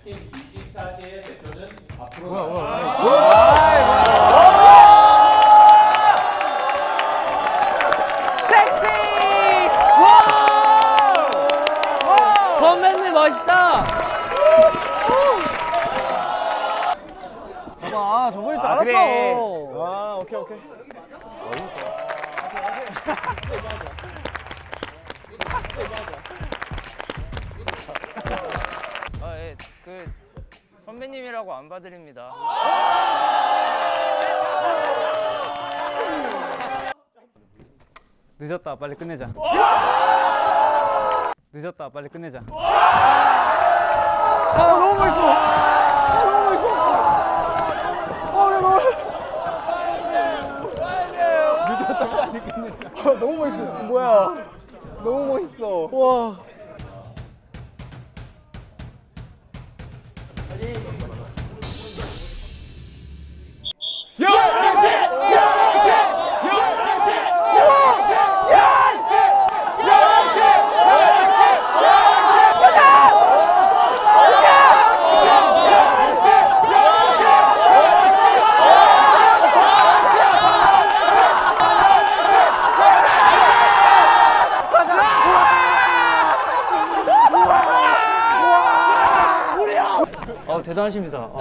팀 24시의 대표는 앞으로 섹시! 선배님 멋있다! 봐봐, 저번일 줄 알았어. 그래. 아, 오케이. 예, 선배님이라고 안 봐드립니다. 늦었다, 빨리 끝내자. 늦었다, 빨리 끝내자. 너무 멋있어. 너무 멋있어. 늦었다, 빨리 끝내자. 너무 멋있어. 뭐야? 너무 멋있어. 와. 대단하십니다.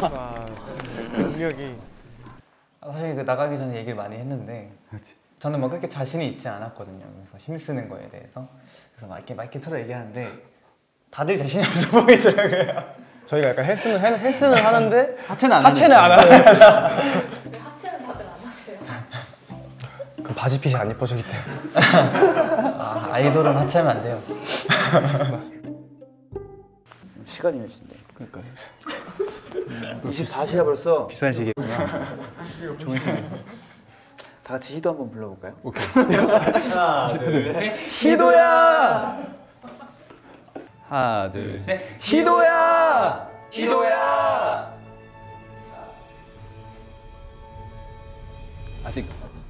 능력이. 사실 그 나가기 전에 얘기를 많이 했는데 저는 뭐 그렇게 자신이 있지 않았거든요. 그래서 힘쓰는 거에 대해서 그래서 막 이렇게 서로 얘기하는데 다들 자신이 없어 보이더라고요. 저희가 약간 헬스는 하는데 하체는 안 하요. 근데 하체는 다들 안 하세요? 그 바지핏이 안 예뻐지기 때문에. 아이돌은 하체하면 안 돼요. 시간이 몇 시인데? 그러니까요. 24시야 벌써? 비싼 시계구나. 좋은 시계. 다 같이 희도 한번 불러볼까요? 오케이. 하나, 둘, 셋. 희도야! 하나, 둘, 셋. 희도야! 희도야! 아직.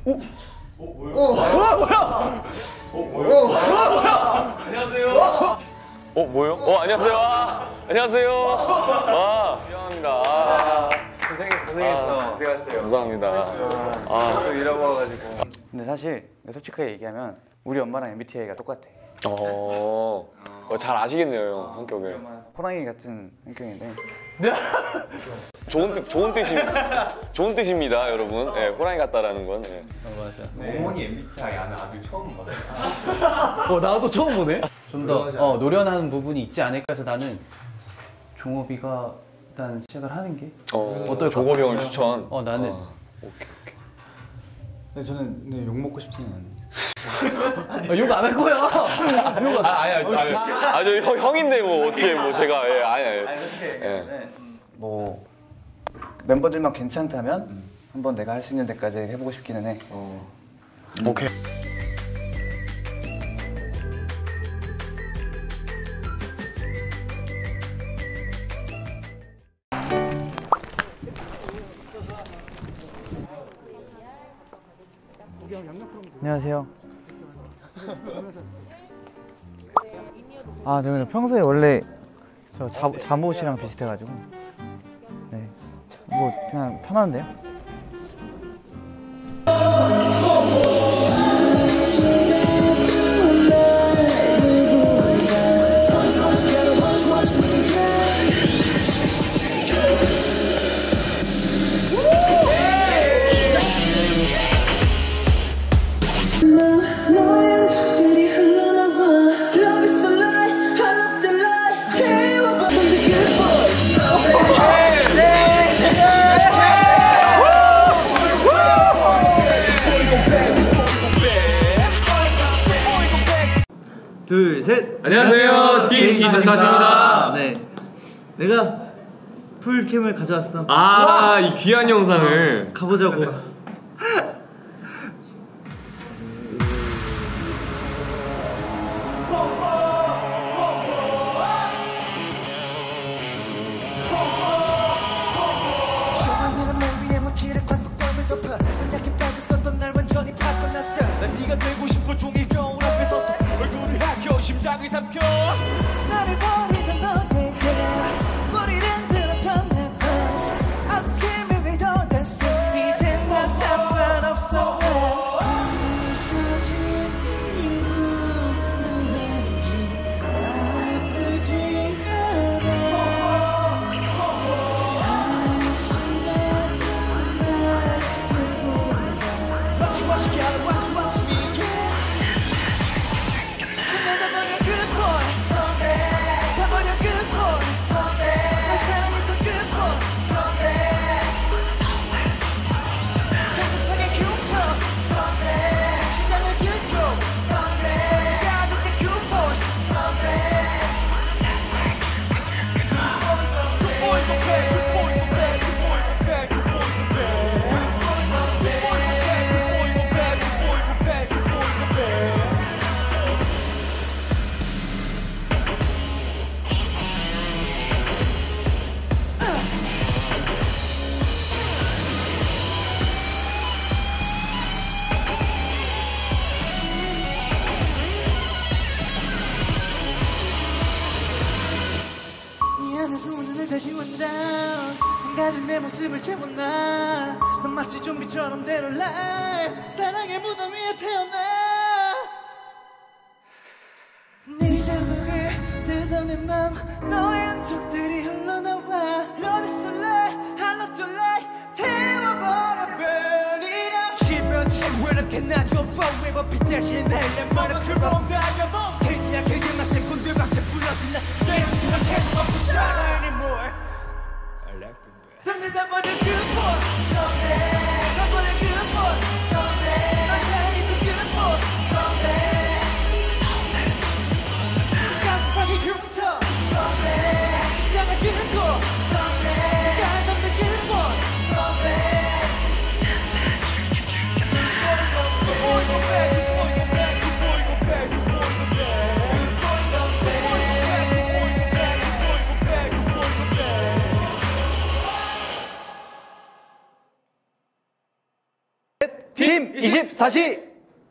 안녕하세요. 뭐요? 안녕하세요. 안녕하세요. 귀여운가. 고생했어. 고생했어요. 감사합니다. 또 일하고 와가지고. 근데 사실 솔직하게 얘기하면 우리 엄마랑 MBTI가 똑같아. 잘 아시겠네요, 형 성격을. 호랑이 같은 성격인데. 좋은 뜻입니다, 여러분. 네, 호랑이 같다라는 건. 네. 어머니 MBTI 아는 아들 처음 봤어요. 나도 처음 보네. 좀 더 노련한 부분이 있지 않을까 해서 나는 종업이가 일단 시작을 하는 게 어떨까? 종업이 형을 추천. 나는 근데 저는 욕 먹고 싶지는 않아요. 욕 안 할 거야. 아니, 형인데 뭐 어떻게 뭐 제가 뭐 멤버들만 괜찮다면 한번 내가 할 수 있는 데까지 해보고 싶기는 해. 오케이. 안녕하세요. 네, 평소에 원래 저 잠옷이랑 비슷해가지고 네, 뭐 그냥 편한데요? 둘, 셋! 안녕하세요. 팀 24시입니다. 네, 내가 풀캠을 가져왔어. 이 귀한 영상을 가보자고. 네가 되고 싶어 종이 거울 앞에 서서 얼굴을 하켜 심장을 삼켜 나를 버리던 너에게 우리 하는 소문을 다시 원다 한 가지 내 모습을 채웠나 넌 마치 좀비처럼 대로 날 사랑의 무덤 위에 태어나 네 자국을 뜯어낸 맘 너의 흔적들이 흘러나와 Love is so light, I love you like 태워버려 burn it up 시변치 왜 이렇게 나죠 forever 빛 대신 내 머리 그럼 다가봄 세기야 그게만 세군들밖에 불러질라 내 욕심은 계속 없잖아 anymore I like the way 던지다 버려 그 폰 너네 던버려 그폰 너네 널 사랑해도 그폰 너네 가슴팍이 흉터 너네 시장을 끊고 너네 내가 던데 그폰 너네 팀 24시.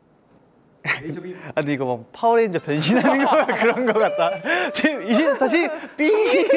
아 근데 이거 막 파워레인저 변신하는 거 그런 거 같다. 팀 24시 삐.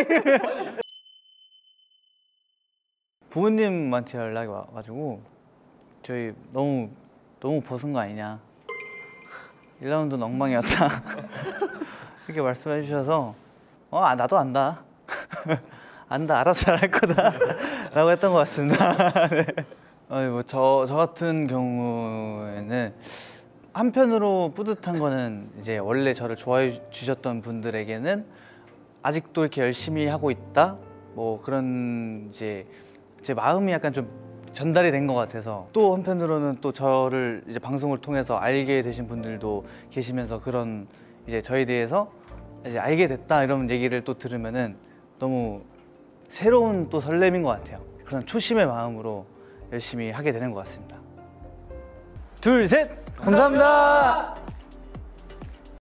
부모님한테 연락이 와가지고 저희 너무 벗은 거 아니냐. 1라운드는 엉망이었다. 이렇게 말씀해 주셔서 나도 안다. 안다 알아서 잘할 거다. 라고 했던 것 같습니다. 네. 저 같은 경우에는 한편으로 뿌듯한 거는 이제 원래 저를 좋아해 주셨던 분들에게는 아직도 이렇게 열심히 하고 있다 뭐 그런 이제 제 마음이 약간 좀 전달이 된 것 같아서 또 한편으로는 또 저를 이제 방송을 통해서 알게 되신 분들도 계시면서 그런 이제 저에 대해서 이제 알게 됐다 이런 얘기를 또 들으면은 너무 새로운 또 설렘인 것 같아요. 그런 초심의 마음으로 열심히 하게 되는 것 같습니다. 둘, 셋! 감사합니다.